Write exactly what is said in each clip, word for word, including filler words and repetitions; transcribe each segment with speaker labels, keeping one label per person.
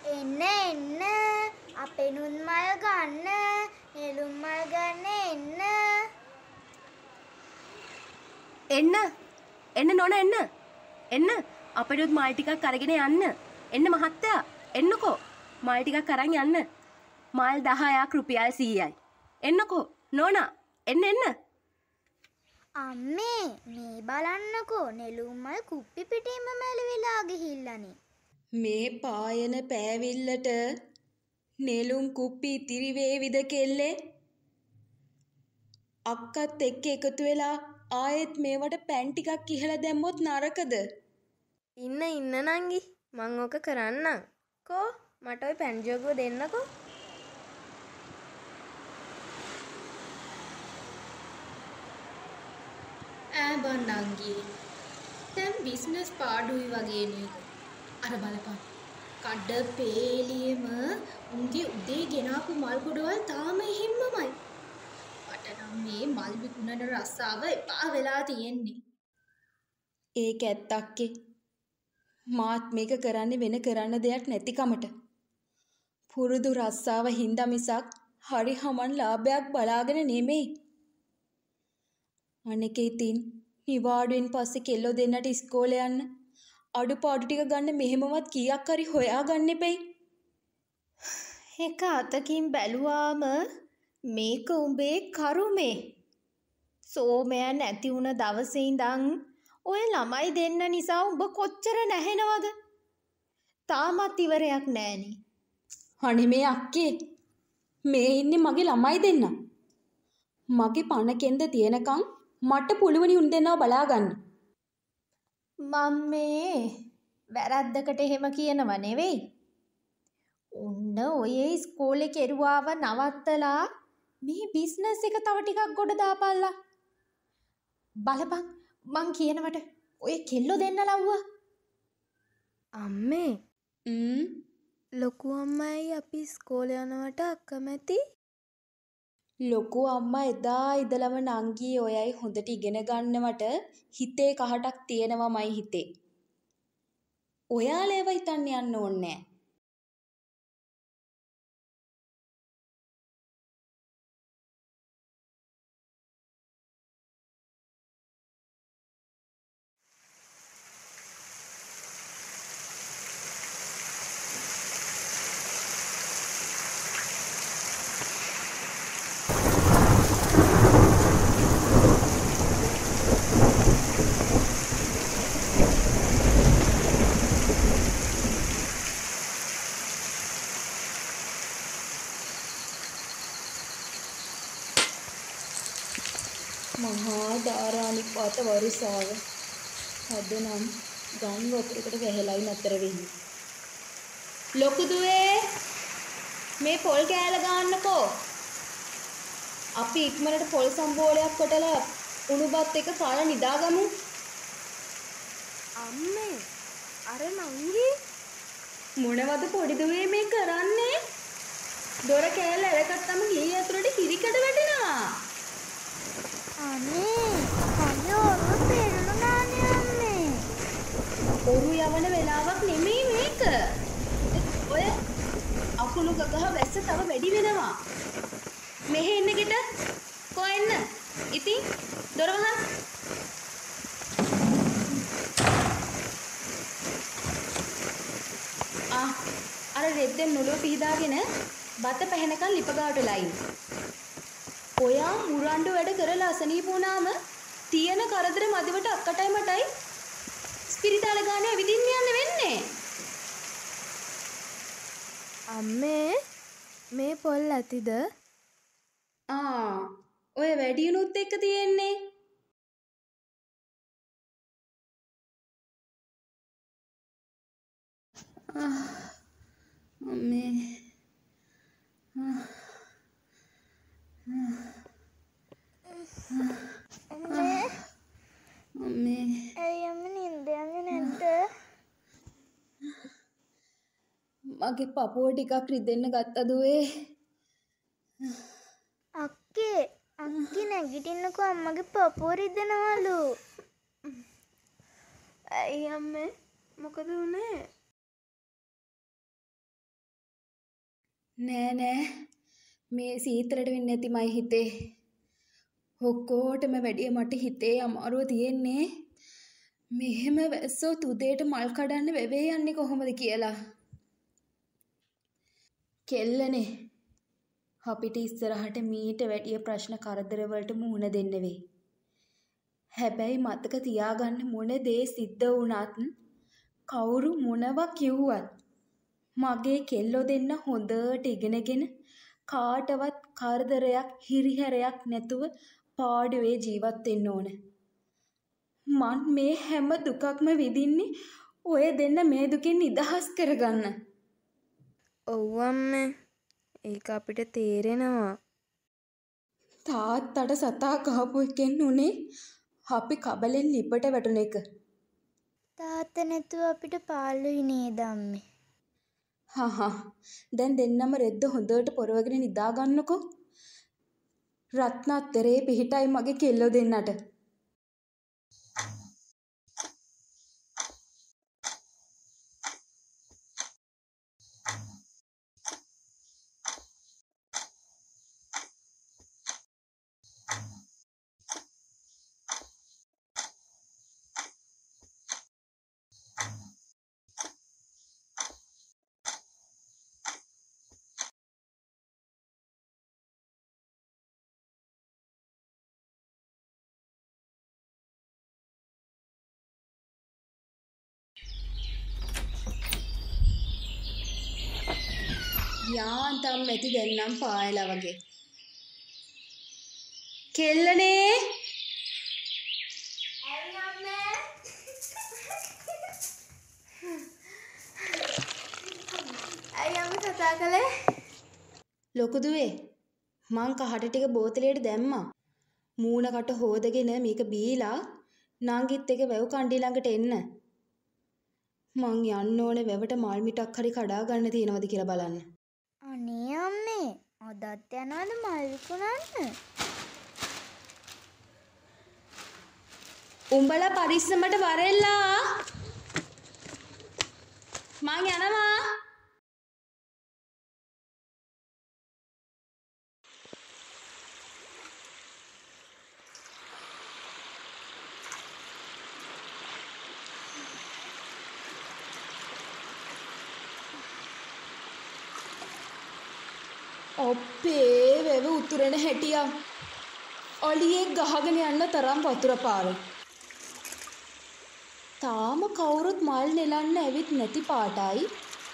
Speaker 1: එන්න එන්න අපේ නුන් මල් ගන්න නෙළුම් මල් ගන්න එන්න
Speaker 2: එන්න එන්න නෝන එන්න එන්න අපිට මල් ටිකක් අරගෙන යන්න එන්න මහත්තයා එන්නකෝ මල් ටිකක් අරන් යන්න මල් දහයක් රුපියල් සීයයි එන්නකෝ නෝනා එන්න එන්න
Speaker 1: අම්මේ මේ බලන්නකෝ නෙළුම් මල් කුප්පි පිටින්ම මැලි වෙලා ගිහිල්ලානේ
Speaker 3: මේ පායන පෑවිල්ලට නෙළුම් කුප්පි ඉතිරි වේවිද කෙල්ලේ අක්කත් එක්ක එකතු වෙලා ආයෙත් මේවට පැන් ටිකක් ඉහලා දැම්මොත් නරකද
Speaker 4: ඉන්න ඉන්න නංගි මං ඕක කරන්නම් කෝ මට ওই පැන් ජෝගුව දෙන්නකෝ
Speaker 5: ඈ බං නංගි දැන් බිස්නස් පාඩුයි වගේ නේද අර බලපන් කඩ පේලියෙම උන්ගේ උදේ ගෙනාපු මල් ගොඩවල් තාම එහෙම්මමයි මට නම් මේ මල් විකුණන රස්සාව එපා වෙලා තියෙන්නේ
Speaker 3: ඒක ඇත්තක්කේ මාත් මේක කරන්නේ වෙන කරන්න දෙයක් නැතිකමට පුරුදු රස්සාව හින්දා මිසක් හරි හමන් ලාභයක් බලාගෙන නෙමෙයි අනෙක ඉතින් නිවාඩුවෙන් පස්සේ කෙල්ලෝ දෙන්නට ඉස්කෝලේ යන්න අඩුපාඩු ටික ගන්න මෙහෙමවත් කීයක් හරි හොයාගන්න එපෙයි.
Speaker 4: එක අතකින් බැලුවාම මේක උඹේ කරුමේ. සෝමයා නැති වුණ දවසේ ඉඳන් ඔය ළමයි දෙන්න නිසා උඹ කොච්චර නැහෙනවද? තාමත් ඉවරයක් නෑනේ.
Speaker 3: අනේ මේ අක්කේ මේ ඉන්නේ මගේ ළමයි දෙන්න. මගේ පණ කෙන්ද තියෙනකන් මට පුළුවනි උන් දෙන්නව බලාගන්න.
Speaker 4: මම මේ වැරද්දකට එහෙම කියනව නෙවෙයි. උන්න ඔය ඉස්කෝලේ කෙරුවාව නවත්තලා මේ බිස්නස් එක තව ටිකක් ගොඩ දාපල්ලා. බලපන් මං කියනවට ඔය කෙල්ලෝ දෙන්න ලව්වා. අම්මේ
Speaker 3: ම්ම්
Speaker 4: ලොකු අම්මයි අපි ඉස්කෝලේ යනවට අකමැති.
Speaker 3: ලොකු අම්මා එදා ඉඳලම නංගී ඔයයි හොඳට ඉගෙන ගන්නවට හිතේ කහටක් තියෙනවමයි හිතේ. ඔයාලා ඒව හිතන්න යන්න ඕනේ නෑ. මහා ධාරානික් පාත වරුසාව අද නම් ගම් වතුරකට වැහැලයි නතර වෙන්නේ. ලොකු දුවේ මේ පොල් කෑල්ල ගන්නකෝ. අපි ඉක්මනට පොල් සම්බෝලයක් කොටලා උණුබත් එක කාලා නිදාගමු.
Speaker 4: අම්මේ අර නංගි
Speaker 3: මොනවද පොඩි දුවේ මේ කරන්නේ? දොර කෑල්ල අරගත්තම ගිහි ඇතුළට කිරිකඩ වැටෙනවා.
Speaker 1: අනේ අනේ ඔරුව පෙරළුණානේ අම්මේ
Speaker 3: ඔරු යවන වෙලාවක් නෙමෙයි මේක. ඔය අකුණු ගගහ වැස්ස තව වැඩි වෙනවා. මෙහෙ එන්න ගෙට. කො එන්න. ඉතින් දොර වහන්න. ආ අර රෙද්දෙන් නුලුව පිහදාගෙන බත පැහැනකන් ලිප ගාවට ලයින්. ඔයා මුරණ්ඩු වැඩ කරලා අසනීප වුණාම තියෙන කරදර මදිවට අක්කටයි මටයි ස්පිරිතාල ගානේ ඇවිදින්න යන්න වෙන්නේ.
Speaker 4: අම්මේ මේ පොල් ඇතිද?
Speaker 3: ආ ඔය වැඩියුනුත් එක්ක තියෙන්නේ. ආ අම්මේ
Speaker 1: අම්මේ
Speaker 3: අම්මේ
Speaker 1: ඇයි අම්මේ නින්ද යන්නේ නැද්ද?
Speaker 3: මගේ පපුව ටිකක් රිදෙන්න ගත්තද ඔය?
Speaker 1: අක්කේ අක්කි නැගිටින්නකෝ අම්මගේ පපුව රිදෙනවලු.
Speaker 4: ඇයි අම්මේ මොකද උනේ?
Speaker 3: නෑ නෑ මේ සීතලට වෙන්නේ නැති මයි හිතේ. ඔක්කොටම වැඩිය මට හිතේ අමාරුව තියෙන්නේ මෙහෙම වැස්සොත් උදේට මල් කඩන්න වෙවේ යන්නේ කොහොමද කියලා. කෙල්ලනේ අපිට ඉස්සරහට මීට වැඩිය ප්‍රශ්න කරදර වලට මුහුණ දෙන්න වෙයි. හැබැයි මතක තියාගන්න මොන දේ සිද්ධ වුණත් කවුරු මොනවා කිව්වත් මගේ කෙල්ලෝ දෙන්න හොඳට ඉගෙනගෙන කාටවත් කරදරයක් හිරිහැරයක් නැතුව පාඩුවේ ජීවත් වෙන්න ඕන. මන් මේ හැම දුකක්ම විඳින්නේ ඔය දෙන්න මේ දුකෙන් නිදහස් කරගන්න.
Speaker 4: ඔව් අම්මේ. ඒක අපිට තේරෙනවා.
Speaker 3: තාත්තට සතා කහපු එකෙන් උනේ අපි කබලෙන් ලිපට වැටුන එක.
Speaker 1: තාත්තා නැතුව අපිට පාළුයි නේද අම්මේ?
Speaker 3: හා හා දැන් දෙන්නම රෙද්ද හොඳට පොරවගෙන නිදා ගන්නකෝ. රත්නත්තරේ පිහිටයි මගේ කෙල්ලෝ දෙන්නට. යාන්තම් ඇති දෙන්නම් පායලා වගේ. කෙල්ලනේ
Speaker 1: ඇයි අම්මේ?
Speaker 4: ඇයි අම්මේ කතා කළේ?
Speaker 3: ලොකු දුවේ මං කහට ටික බෝතලයට දැම්මා. මූණකට හොදගෙන මේක බීලා නංගිත් එක වැව් කණ්ඩි ළඟට එන්න. මං යන්න ඕනේ වැවට මල් මිටක් හරි කඩා ගන්න තියෙනවද කියලා බලන්න.
Speaker 1: අනේ අම්මේ අදත් යනවද මල් විකුණන්න?
Speaker 3: උඹලා පරිස්සමට වරෙල්ලා. මං යනවා. ඔප්පේ වෙව උතුරෙන හැටියා. ඔලියේ ගහගෙන යන්න තරම් වතුර පාරේ. තාම කවුරුත් මල් නෙලන්න ඇවිත් නැති පාටයි.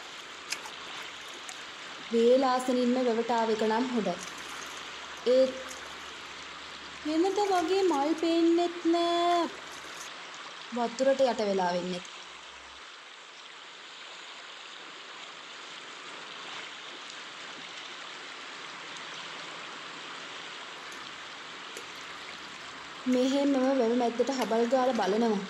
Speaker 3: වේලාසනින්ම වැවට ආව එක නම් හොඳයි. ඒත් වෙනද වගේ මල් පේන්නෙත් නෑ. වතුරට යට වෙලා වෙන්නේ. මෙහෙමම වැව මැද්දට හබල් ගාලා බලනවා.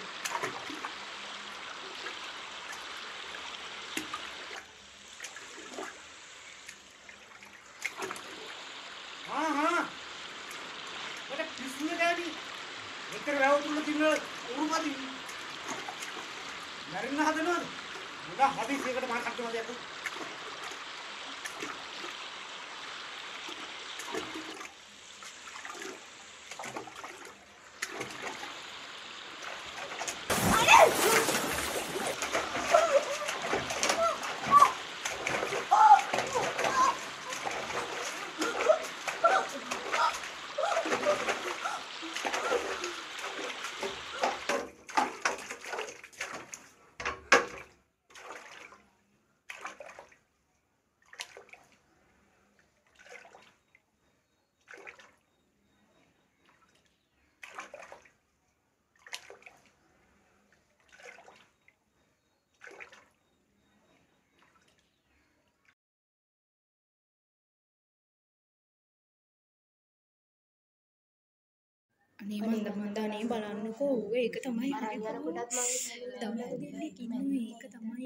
Speaker 6: हाँ हाँ मेरे पिछले डैडी इधर रहो तुम लोग दिन उरुमादी नरिन्ना हाथ ना मुझे हाथी से कर मार सकते हो देखो
Speaker 5: අනේ මන්ද මන්ද අනේ බලන්නකෝ ඌ ඒක තමයි හරි කොටත් මම දවල් දෙන්නේ කිව්වේ ඒක තමයි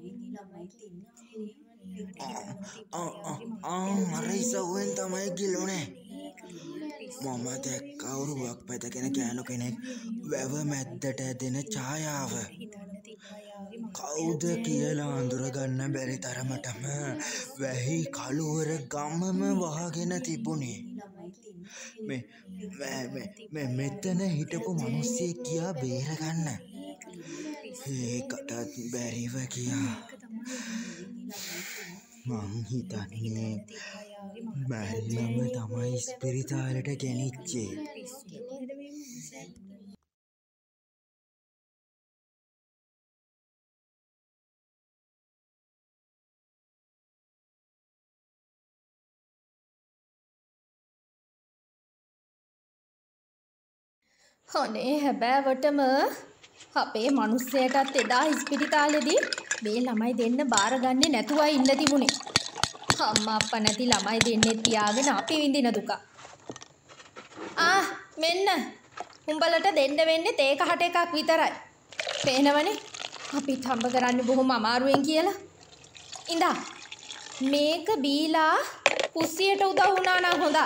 Speaker 7: අයියෝ මරයිසවෙන් තමයි ගිලුනේ මම දැක්ක අවුරුවක් පැතගෙන කෑනු කෙනෙක් වැව මැද්දට ඇදෙන ඡායාව කවුද කියලා අඳුරගන්න බැරි තරමටම වැහි කළුවර ගමම වහගෙන තිබුණේ. මේ මේ මෙතන හිටපු මිනිස්සෙක් කියා බේරගන්න. ඒකටත් බැරිව කියා මං හිතන්නේ බැරිලම තමයි ස්පිරිතාලට ගෙනිච්චේ.
Speaker 5: අනේ හැබෑවටම අපේ මිනිස්සයාටත් එදා ඉස්පිරිතාලෙදී මේ ළමයි දෙන්න බාරගන්නේ නැතුවයි ඉන්න තිබුණේ. අම්මා අප්පා නැති ළමයි දෙන්නේ තියාගෙන අපි විඳින දුක. ආ මෙන්න උඹලට දෙන්න වෙන්නේ තේ කහට එකක් විතරයි. පේනවනේ අපිත් හම්බ කරන්නේ බොහොම අමාරුවෙන් කියලා. ඉඳා මේක බීලා කුස්සියට උදව් වුණා නම් හොඳයි.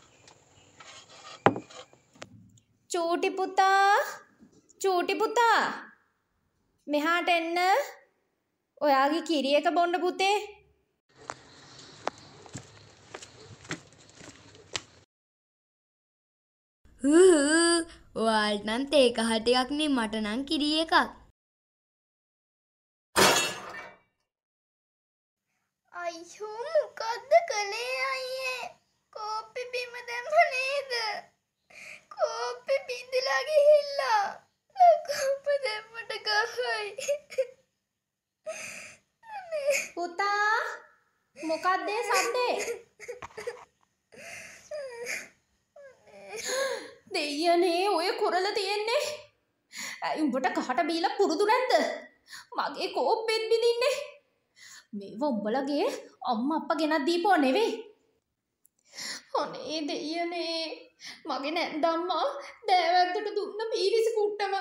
Speaker 5: චූටි පුතා චූටි පුතා මෙහාට එන්න. ඔයාගේ කිරි එක බොන්න පුතේ.
Speaker 4: හූ ඔයාලට නම් තේ කහ ටිකක් නේ මට නම් කිරි එකක්.
Speaker 1: අයියෝ මොකද්ද කළේ අයියේ? කෝප්පෙ බිම දැම්ම නේද? කෝප්පෙ බිඳලා ගිහිල්ලා. කෝප්ප දැම්මට ගහයි.
Speaker 5: පුතා මොකක්ද ඒ සද්දේ? දෙයනේ ඔය කොරල තියෙන්නේ. ඇයි උඹට කහට බීලා පුරුදු නැද්ද? මගේ කෝප්පෙත් බිඳින්නේ. මේව උඹලගේ අම්මා අප්පා ගෙනත් දීපුවා නෙවෙයි. අනේ දෙයනේ මගේ නැන්දම්මා දෑවැද්දට දුන්න පීරිසි කුට්ටම.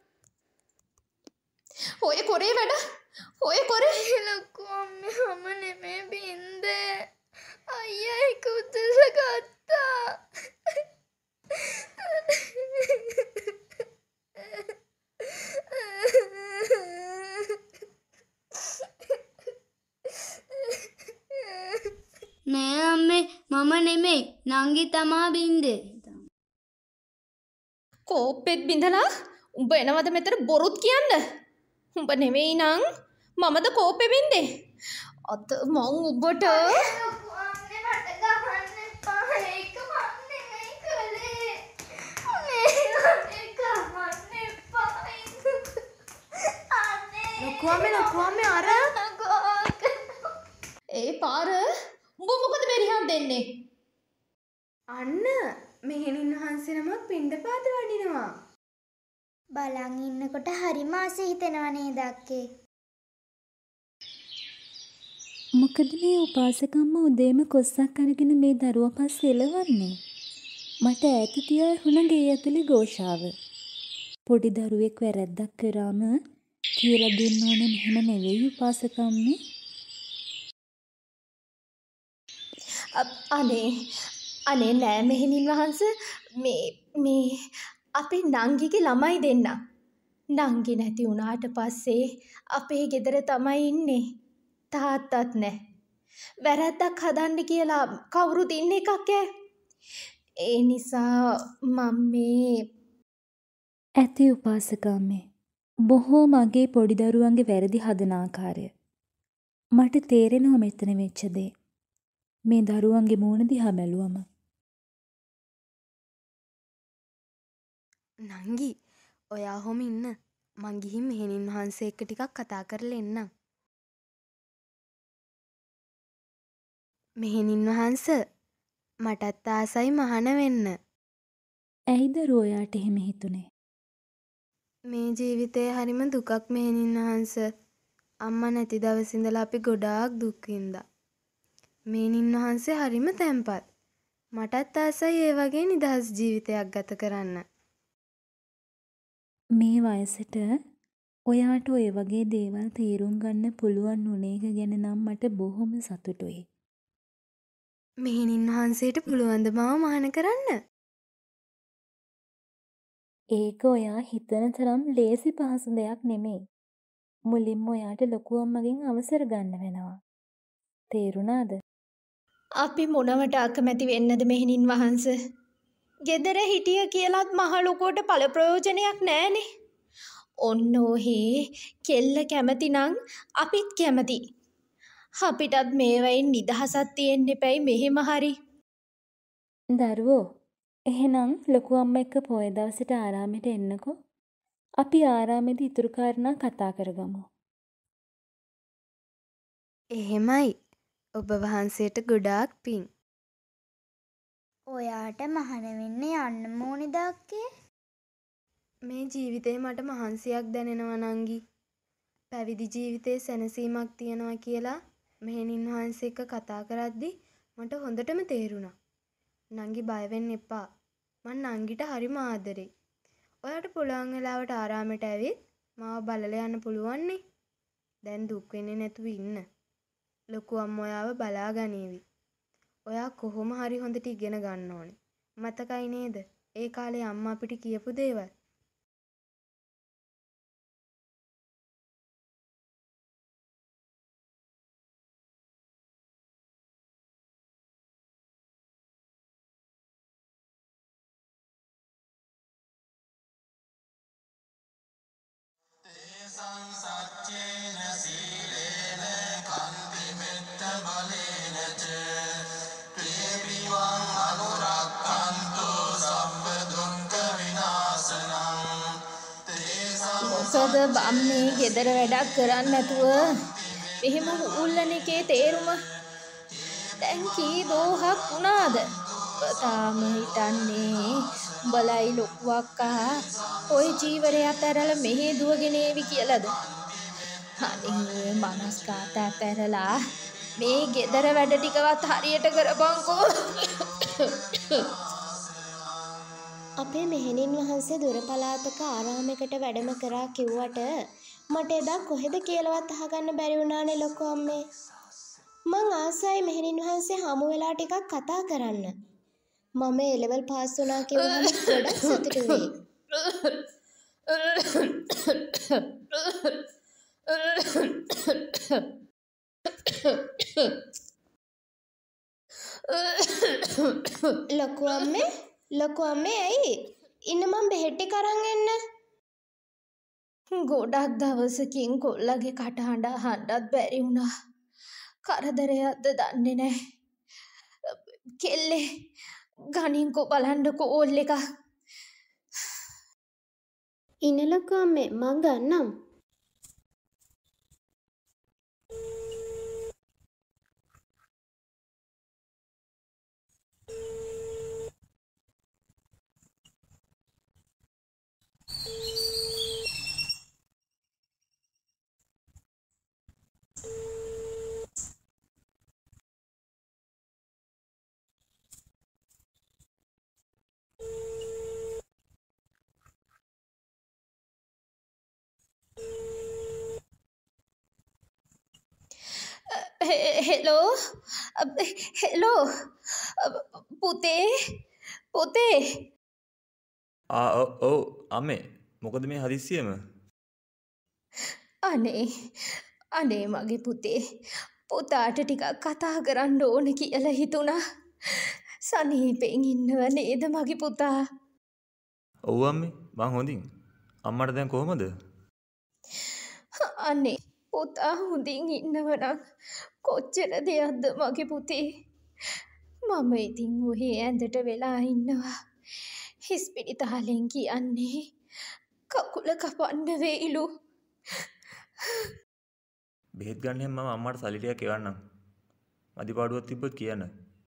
Speaker 5: ඔය කොරේ වැඩ ඔය කොරේ
Speaker 1: ලොකු අම්මේ මම නෙමෙයි බින්දේ. අයියා ඒක උදේස ගත්තා.
Speaker 4: නෑ අම්මේ මම නෙමෙයි නංගි තමා බින්දේ.
Speaker 5: කෝප්පෙත් බිඳලා උඹ එනවද මෙතන බොරුත් කියන්න? උඹ නෙමෙයි නං මමද කෝප්පෙ බින්දේ. අත මං උඹට
Speaker 1: ලොකු අම්මේ මට ගහන්න එපා. ඒක මම නෙමෙයි කළේ. අනේ අනේ ගහන්න එපා. අනේ
Speaker 4: ලොකු අම්මේ ලොකු අම්මේ අර
Speaker 5: ඒ පාර උඹ මොකද මෙරිහන් දෙන්නේ?
Speaker 3: අන්න මෙහෙණින් වහන්සේ නමක් පිණ්ඩපාත වඩිනවා.
Speaker 1: බලන් ඉන්නකොට හරිම ආසෙ හිතෙනවා නේද අක්කේ?
Speaker 8: මොකද මේ උපාසකම්ම උදේම කොස්සක් අරගෙන මේ දරුවා පස්සේ එලවන්නේ? මට ඈත තියා හුණ ගේ ඇතුලේ ഘോഷාව. පොඩි දරුවෙක් වැරද්දක් කරාම කියලා දෙන්න ඕනේ මෙහෙම නෙවෙයි උපාසකම්මේ.
Speaker 5: අනේ අනේ නෑ මෙහෙණින් වහන්ස මේ මේ අපේ නංගිගේ ළමයි දෙන්න. නංගි නැති වුණාට පස්සේ අපේ ගෙදර තමයි ඉන්නේ. තාත්තත් නෑ. වැරද්දක් හදන්න කියලා කවුරුත් ඉන්න එකක් ඈ. ඒ නිසා මම මේ
Speaker 8: ඇති උපාසකම්මේ බොහෝ මගේ පොඩි දරුවන්ගේ වැරදි හදන ආකාරය මට තේරෙනවා මෙතන වෙච්ච දේ. මේ දරුවන්ගේ මූණ දිහා බැලුවම
Speaker 4: නංගි ඔයා හොම ඉන්න. මං ගිහින් මෙහෙණින් වහන්සේ එක්ක ටිකක් කතා කරලා එන්නම්. මෙහෙණින් වහන්ස මටත් ආසයි මහාන වෙන්න.
Speaker 8: ඇයිද රෝයාට එහෙම හිතුනේ?
Speaker 4: මේ ජීවිතේ හරිම දුකක් මෙහෙණින් වහන්ස. අම්මා නැති දවස් ඉඳලා අපි ගොඩාක් දුක් විඳා. මෙහෙණින් වහන්සේ හරිම තැම්පත්. මටත් ආසයි ඒ වගේ නිදහස් ජීවිතයක් ගත කරන්න.
Speaker 8: මේ වයසට ඔයාට ඔය වගේ දේවල් තේරුම් ගන්න පුළුවන් උනේ එක ගැන නම් මට බොහොම සතුටුයි.
Speaker 4: මෙහෙණින් වහන්සේට පුළුවන් ද මාව මහාන කරන්න?
Speaker 8: ඒක ඔයා හිතන තරම් ලේසි පහසු දෙයක් නෙමෙයි. මුලින්ම ඔයාට ලොකු අම්මගෙන් අවසර ගන්න වෙනවා. තේරුණාද?
Speaker 5: අපි මොනවට අකමැති වෙන්නද මෙහෙණින් වහන්ස? ගෙදර හිටිය කියලත් මහ ලොකුවට පළ ප්‍රයෝජනයක් නෑනේ. ඔන්න ඔහේ කෙල්ල කැමති නම් අපිත් කැමති. අපිටත් මේවයින් නිදහසක් තියෙන්න එපැයි මෙහෙම හරි.
Speaker 8: දරුවෝ, එහෙනම් ලොකු අම්ම එක්ක පොය දවසට ආරාමෙට එන්නකෝ. අපි ආරාමෙදි ඉතුරු කාරණා කතා කරගමු.
Speaker 4: එහෙමයි. ඔබ වහන්සේට ගොඩාක් පිං.
Speaker 1: ඔයාට මහන වෙන්න යන්න ඕනේද අක්කේ?
Speaker 4: මේ ජීවිතේ මට මහන්සියක් දැනෙනවා නංගි. පැවිදි ජීවිතේ සැනසීමක් තියනවා කියලා මෙහෙණින් වහන්සේ එක්ක කතා කරද්දි මට හොඳටම තේරුණා. නංගි බය වෙන්න එපා. මං නංගිට හරිම ආදරෙයි. ඔයාට පුළුවන් වෙලාවට ආරාමයට ඇවිත් මාව බලලා යන්න පුළුවන් නේ. දැන් දුක් වෙන්නේ නැතුව ඉන්න. ලොකු අම්මා ඔයාව බලා ගනීවි. ඔයා කොහොම හරි හොඳට ඉගෙන ගන්න ඕනේ. මතකයි නේද? ඒ කාලේ අම්මා අපිට කියපු දේවල්.
Speaker 5: මොකද බම්මේ ගෙදර වැඩක් කරන්න නැතුව මෙහෙම හුල්ලන එකේ තේරුම දැන් කී දෝහක් වුණාද? තාම හිතන්නේ උඹලයි ලොකු අක්කා ওই ජීවරයත් ඇරලා මෙහෙ දුවගෙන ඒවි කියලාද? අනේ මනස්කාතා පැරලා මේ ගෙදර වැඩ ටිකවත් හරියට කරපන්කෝ.
Speaker 9: අපේ මෙහෙණින් වහන්සේ දුර පළාතක ආරාමයකට වැඩම කරා කිව්වට මට එදා කොහෙද කියලාවත් අහගන්න බැරි වුණානේ ලොකු අම්මේ. මං ආසයි මෙහෙණින් වහන්සේ හමු වෙලා ටිකක් කතා කරන්න. මම ඒ ලෙවල් පාස් වුණා කිව්වම ගොඩක් සතුටු වෙයි. ලොකු අම්මේ ලොකු අම්මේ ඇයි? ඉන්න මං බෙහෙත් ටික අරන් එන්න.
Speaker 5: ගොඩක් දවසකින් කොල්ලගේ කටහඬ අහන්නත් බැරි වුණා. කරදරයක්ද දන්නේ නැහැ. කෙල්ලේ ගණින්කෝ බලන්නකෝ ඕල් එක.
Speaker 9: ඉන්න ලොකු අම්මේ මං ගන්නම්.
Speaker 5: හෙලෝ හෙලෝ පුතේ පුතේ.
Speaker 10: ආ ඔව් අම්මේ මොකද මේ හදිස්සියෙම?
Speaker 5: අනේ අනේ මගේ පුතේ පුතාට ටිකක් කතා කරන්න ඕන කියලා හිතුණා. සනීපෙන් ඉන්නව නේද මගේ පුතා?
Speaker 10: ඔව් අම්මේ මං හොඳින්. අම්මට දැන් කොහමද?
Speaker 5: අනේ පුතා හොඳින් ඉන්නවනම් කොච්චර දෙයක්ද මගේ පුතේ. මම ඉතින් ඔහේ ඇඳට වෙලා ඉන්නවා. හිස්පිරිතාලෙන් කියන්නේ කකුල කපන්න වෙයිලු.
Speaker 10: බෙහෙත් ගන්න මම අම්මට සල්ලි ටිකක් එවන්නම්. අදිපාඩුවක් තිබ්බොත් කියන්න.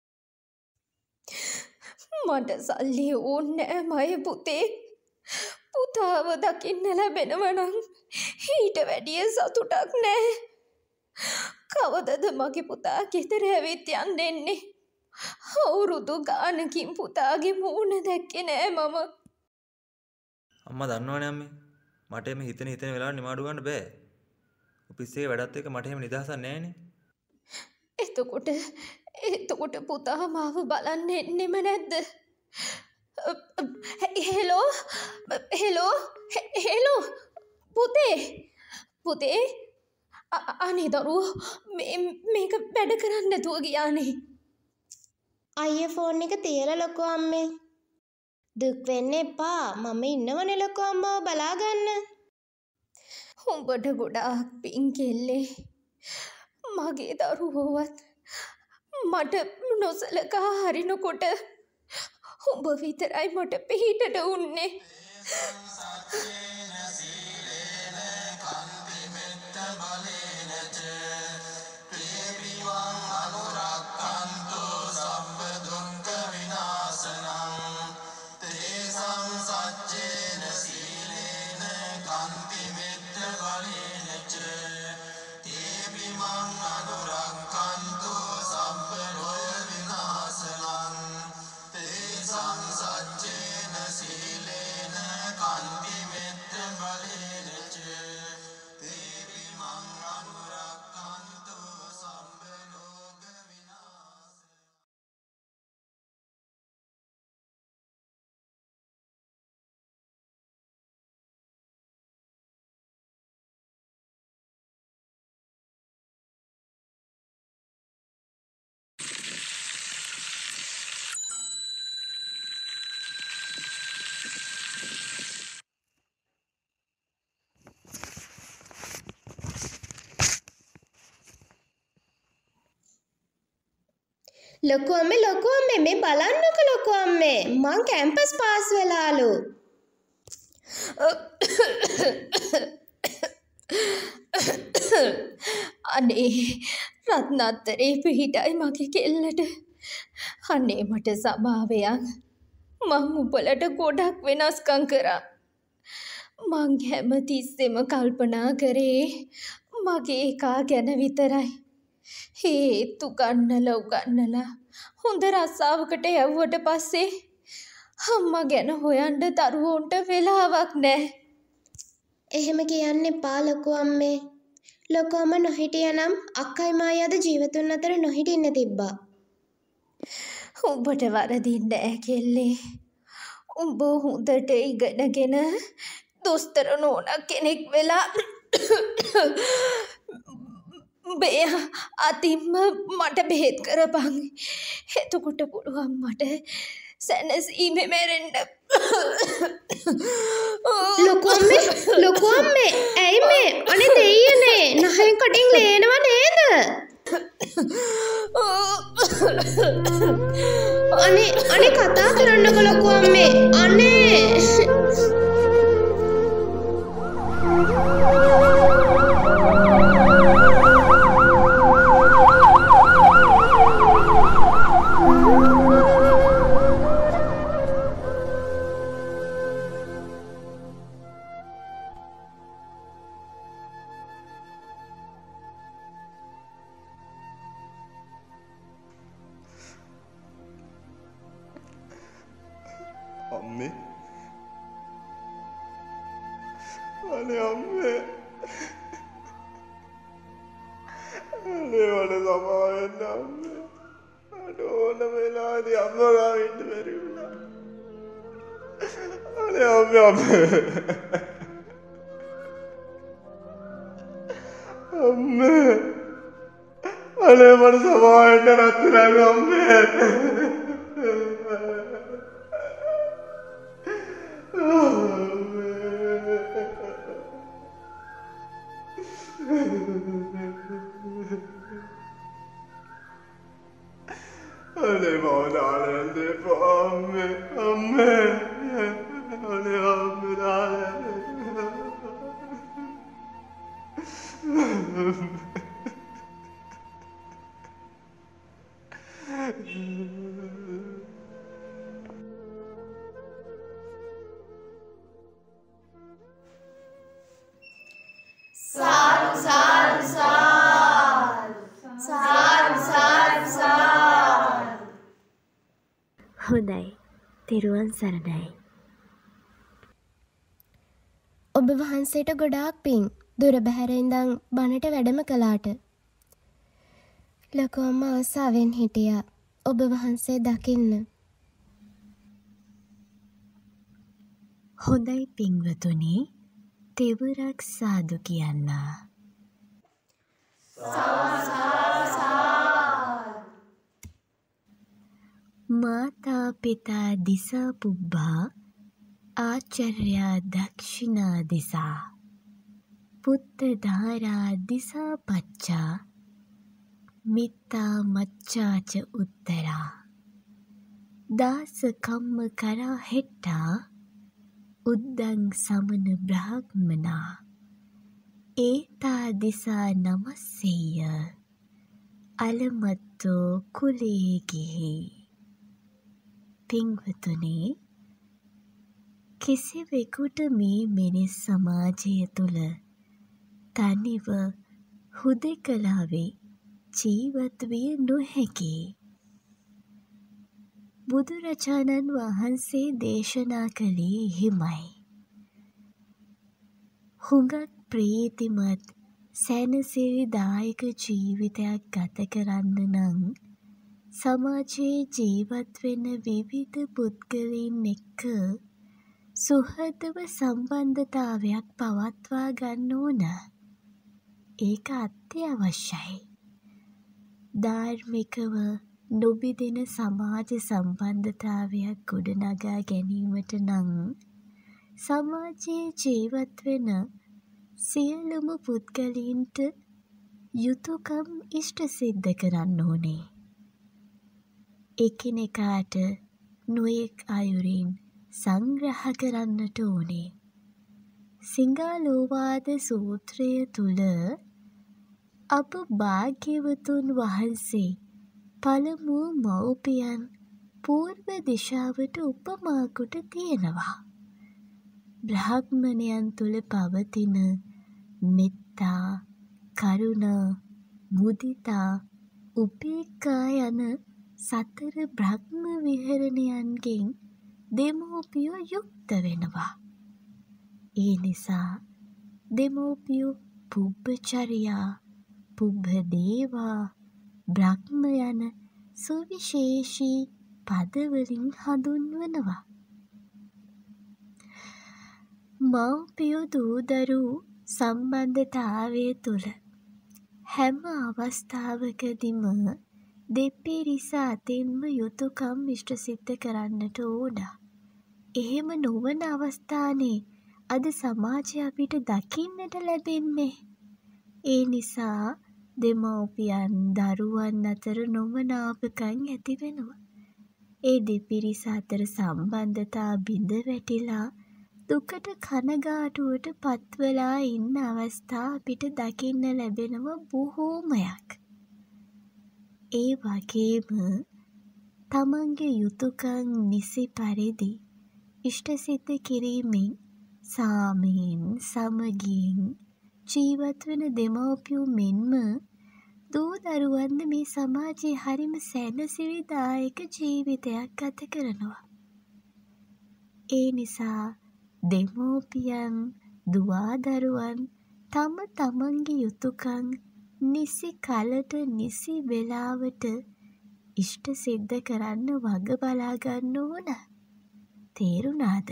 Speaker 5: මට සල්ලි ඕනේ නෑ මගේ පුතේ. පුතාව දකින්න ලැබෙනව නම් ඊට වැඩිය සතුටක් නෑ. කවදද මගේ පුතා ගෙදර ඇවිත් යන්න එන්නේ? අවුරුදු ගානකින් පුතාගේ මූණ දැක්කේ නෑ මම.
Speaker 10: අම්මා දන්නවනේ අම්මේ. මට එමෙ හිතන හිතන වෙලාවට නිමාඩු ගන්න බෑ. ඔෆිස් එකේ වැඩත් එක්ක මට එහෙම නිදහසක් නෑනේ.
Speaker 5: එතකොට එතකොට පුතා මාව බලන්න එන්නෙම නැද්ද? හෙලෝ හෙලෝ හෙලෝ පුතේ පුතේ අනේ දරුවෝ මේක වැඩ කරන්න නැතුව ගියානේ.
Speaker 9: අයියේ ෆෝන් එක තියලා ලොකෝ අම්මේ. දුක් වෙන්න එපා. මම ඉන්නවනේ ලොකෝ අම්මව බලාගන්න.
Speaker 5: උඹට ගොඩාක් පිං කෙල්ලේ. මගේ දරුවෝවත් මට නොසලකා හරිනකොට උඹ විතරයි මට පිහිටට උන්නේ.
Speaker 9: ලොකු අම්මේ ලොකු අම්මේ මේ බලන්නකො ලොකු අම්මේ මං කැම්පස් පාස් වෙලාලු.
Speaker 5: අනේ රත්නත්තරේ පිහිටයි මගේ කෙල්ලට. අනේ මට සබාවයක්. මං උඹලට ගොඩක් වෙනස්කම් කරා. මං හැමතිස්සෙම කල්පනා කරේ මගේ එකා ගැන විතරයි. හේතු ගන්නලා උගන්නලා හොඳ රස්සාවකට යවුවට පස්සේ අම්මා ගැන හොයන්න දරුවෝන්ට වෙලාවක් නැහැ.
Speaker 9: එහෙම කියන්න එපා ලොකු අම්මේ. ලොකු අම්මා නොහිටියනම් අක්කයි මායි අද ජීවතුන් අතර නොහිටින්න තිබ්බා.
Speaker 5: උඹට වරදින්නේ නැහැ කෙල්ලේ. උඹ හොඳට ඉගෙනගෙන දොස්තර නෝනා කෙනෙක් වෙලා බේ අතිම්ම මට බෙහෙත් කරපන්. එතකොට පුළුවන් මට සැනසීමේ මැරෙන්න.
Speaker 9: ලොකු අම්මේ ලොකු අම්මේ ඇයි මේ අනේ දෙයියනේ නහයෙන් කටින් ලේනව නේද? අනේ අනේ කතා කරන්නකො ලොකු අම්මේ අනේ.
Speaker 7: අම්මේ අනේ අම්මේ අනේ වල සමාවෙන්න අම්මේ අර ඕන වෙලාවදී අම්මා ගාව ඉන්න බැරි වුණා. අනේ අම්මේ අම්මේ අම්මේ අනේ මට සමාවෙන්න නැත්නම් අම්මේ अरे मौला दे अम्मे अम्मे अरे अम्मे
Speaker 1: सारू सारू सारू सारू सारू सारू.
Speaker 9: හොඳයි. තෙරුවන් සරණයි. ඔබ වහන්සේට ගොඩාක් පිං. දුර බැහැර ඉඳන් බණට වැඩම කළාට. ලොකු අම්මා ආසාවෙන් හිටියා ඔබ වහන්සේ දකින්න.
Speaker 8: හොඳයි පින්වතුනි. තෙවරක් සාදු කියන්න. මාතා පිතා දිසා පුබ්බා ආචර්යා දක්ෂිණා දිසා පුත්ත ධාරා දිසා පච්චා මිත්තා මච්චාච උත්තරා දාස කම්ම කරා හෙට්ටා උද්දං සමන බ්‍රාහ්මනා ඒතා දිසා නමස්සෙය අලමත්තෝ කුලේ ගිහි. පින්වතුනි, කිසිවෙකුට මේ මිනිස් සමාජය තුළ තනිව හුදෙකලාවේ ජීවත් විය නොහැකි. බුදුරජාණන් වහන්සේ දේශනා කළේ එහෙමයි. හුඟක් ප්‍රීතිමත් සැනසිරිදායක ජීවිතයක් ගත කරන්න නම් සමාජයේ ජීවත් වෙන විවිධ පුද්ගලයන් එක්ක සුහදව සම්බන්ධතාවයක් පවත්වා ගන්න ඕන. ඒක අත්‍යවශ්‍යයි. ධාර්මිකව නොබිදෙන සමාජ සම්බන්ධතාවයක් ගොඩනගා ගැනීමට නම් සමාජයේ ජීවත් වෙන සියලුම පුද්ගලයන්ට යුතුයකම් ඉෂ්ට සිද්ධ කරන්න ඕනේ. එකිනෙකාට නොයෙක් අයුරින් සංග්‍රහ කරන්නට ඕනේ. සිංහලෝවාද සූත්‍රය තුල අප භාග්‍යවතුන් වහන්සේ පළමු මව්පියන් පූර්ව දිශාවට උපමා කොට තියෙනවා. බ්‍රාහ්මණයන් තුල පවතින මෙත්තා, කරුණා, මුදිතා, උපේක්ඛා යන සතර බ්‍රහ්ම විහරණයන්ගෙන් දෙමෝපියෝ යුක්ත වෙනවා. ඒ නිසා දෙමෝපියෝ පුබ්බචර්යා, පුබ්බදේවා, බ්‍රහ්ම යන සුවිශේෂී පදවලින් හඳුන්වනවා. මව්පියෝ දූ දරුවෝ සම්බන්ධතාවය තුළ හැම අවස්ථාවකදීම දෙපිරිස අතින්ම යුතුයකම් ඉෂ්ට සිද්ධ කරන්නට ඕන. එහෙම නොවන අවස්ථානේ අද සමාජය අපිට දකින්නට ලැබෙන්නේ. ඒ නිසා දෙමව්පියන් දරුවන් අතර නොමනාපකම් ඇති වෙනවා. ඒ දෙපිරිස අතර සම්බන්ධතා බිඳ වැටිලා දුකට කනගාටුවට පත්වලා ඉන්න අවස්ථා අපිට දකින්න ලැබෙනවා බොහෝමයක්. ඒ වගේම තමන්ගේ යුතුයකම් නිසි පරිදි ඉෂ්ට සිද්ධ කිරීමෙන් සාමයෙන් සමගියෙන් ජීවත් වෙන දෙමව්පියෝ මෙන්ම දූ දරුවන්ද මේ සමාජයේ හරිම සැනසිරිදායක ජීවිතයක් ගත කරනවා. ඒ නිසා දෙමෝපියන් දුවා දරුවන් තම තමන්ගේ යුතුයකම් නිසි කලට නිසි වෙලාවට ඉෂ්ට සිද්ධ කරන්න වග බලා ගන්න ඕන. තේරුණාද?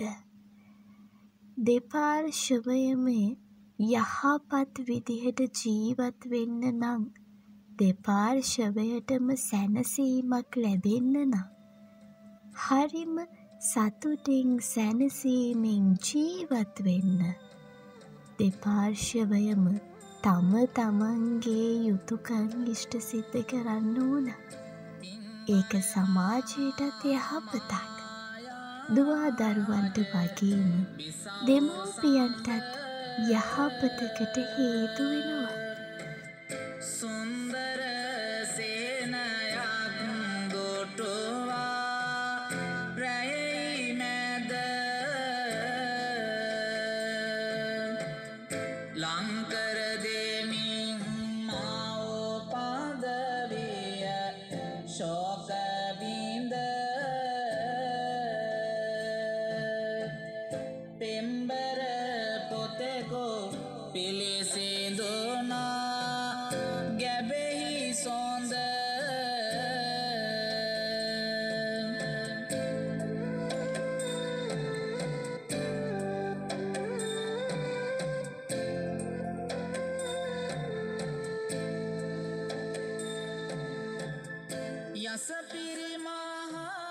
Speaker 8: දෙපාර්ශ්වයම යහපත් විදිහට ජීවත් වෙන්න නම් දෙපාර්ශ්වයටම සැනසීමක් ලැබෙන්න නම් හරිම සතුටින් සැනසීමෙන් ජීවත් වෙන්න දෙපාර්ශ්වයම තම තමන්ගේ යුතුයකම් ඉෂ්ට සිද්ධ කරන්න ඕන. ඒක සමාජයටත් යහපතක්. දුවා දරුවන්ට වගේම දෙමව්පියන්ටත් යහපතකට හේතු වෙනවා.
Speaker 11: සුන්දර සේනයක් ගොටුවා රැයි මැද ලංකර දෙමින් මාවෝ පදවිය ශෝක විඳ පෙම්බර පොතෙකෝ පිළිසිඳුන යස පිරිමහා